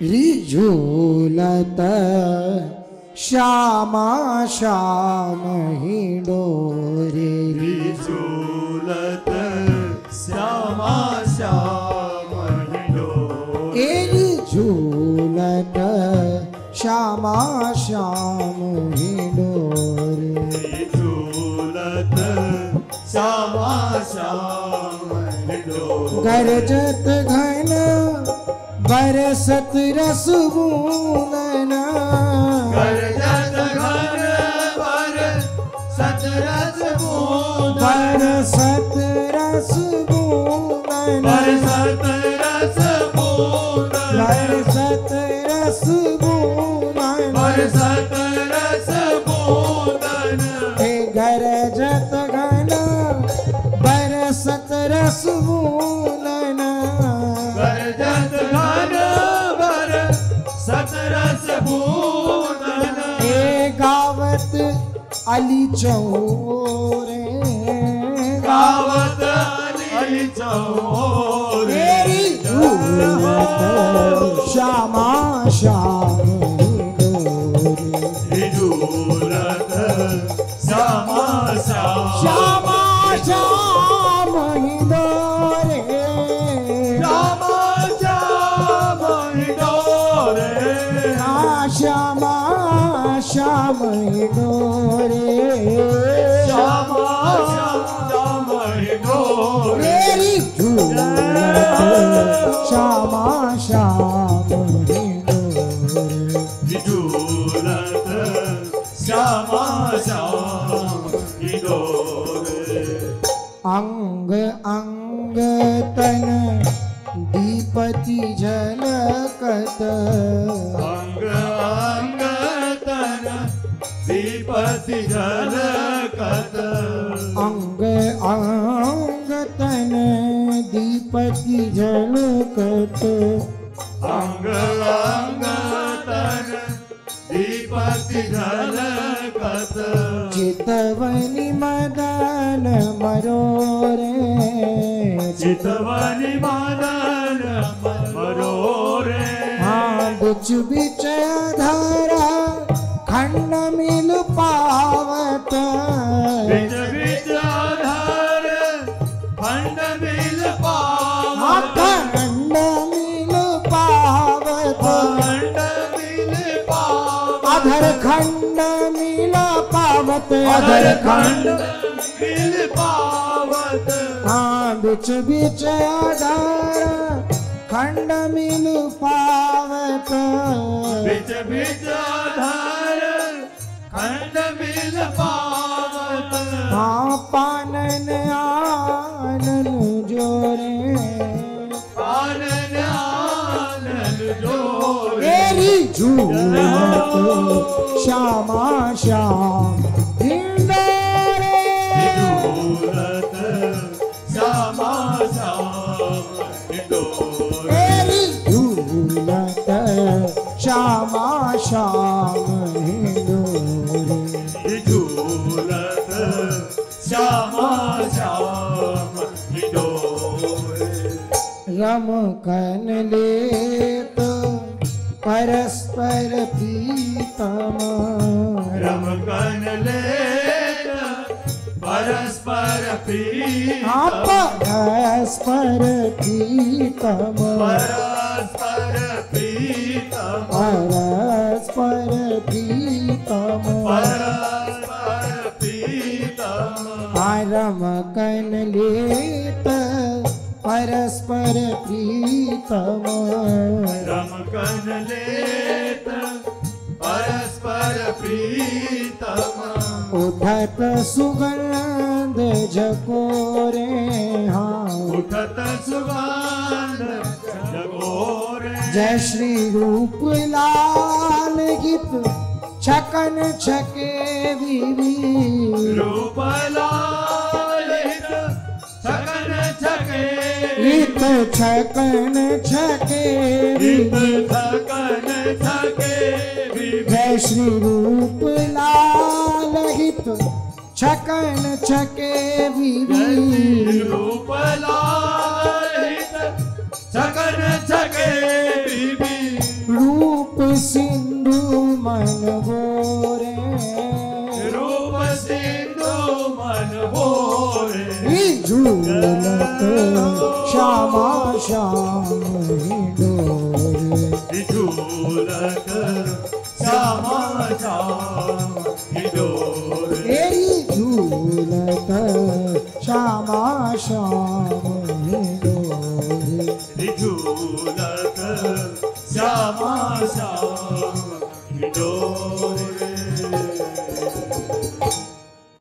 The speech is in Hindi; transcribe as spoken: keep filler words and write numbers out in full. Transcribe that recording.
रिझुलत श्यामा श्याम हिंडोरे रिझुलत श्यामा श्याम हिंडोरे रिझुलत श्यामा श्याम हिंडोरे रिझुलत श्यामा श्याम हिंडोरे गरजत घन बरसत रस बूंदन गरजत घन बरसत रस बूंदन बरसत रस बूंदन बरसत रस बूंदन बरसत रस बूंदन बरसत रस बूंदन हे गरजत घन बरसत रस बूंदन गरजत घन बरसत रस बूंदन हे गावत अली चौरे गावत अली चौरे रिझुलत श्यामा श्याम हिंडोरे रिझुलत श्यामा श्याम श्यामा श्याम हिंडोरे श्यामा श्याम हिंडोरे श्यामा श्याम हिंडोरे श्यामा श्याम हिंडोरे रिझुलत श्यामा श्याम हिंडोरे रिझुलत श्यामा श्याम हिंडोरे अंग अंग तन दीपति झलकत अंग अंग तन दीपति झलकत अंग अंग तन दीपति झलकत अंग अंग तन दीपति झलकत चितवनि मदन मरोरे चितवनि मदन मरोरे हाँ बिच बिच धरा खंड मिल पावत बिच बिच धर खंड मिल हाँ पावत खंड मिल पावत खंड मिल पावत अधर खंड मिल पावत अधर खंड मिल पावत हाँ बिच बिच अधर खंड मिल पावत बिच बिच धर खंड मिल पावत हाँ पानन आनन जोरे आनन आनन जोरे रिझुलत श्यामा श्याम हिंडोरे रिझुलत श्यामा श्याम हिंडोरे रिझुलत श्यामा श्याम हिंडोरे रिझुलत श्यामा श्याम हिंडोरे रमकन लेत परस्पर प्रीतम रमकन लेत परस्पर हाँ प्रीतम परस्पर प्रीतम परस्पर प्रीतम परस्पर प्रीतम परस्पर प्रीतम रमकन लेत परस्पर प्रीतम रमकन लेत परस्पर प्रीतम उठत सुगंध झकोरे हाँ उठत सुगंध जगोरे जय श्री रूप लाल गीत छकन छके विवि रूप लालित छकन छके गीत छकन छके गीत विवि छकन छके जय श्री रूप लाल गीत छकन छके विवि रूप लालित छकन छके बीबी मन होए झूलत श्यामा श्याम हिंडोरे झूलत श्यामा श्याम हिंडोरे झूलत श्यामा श्याम हिंडोरे झूलत श्यामा श्याम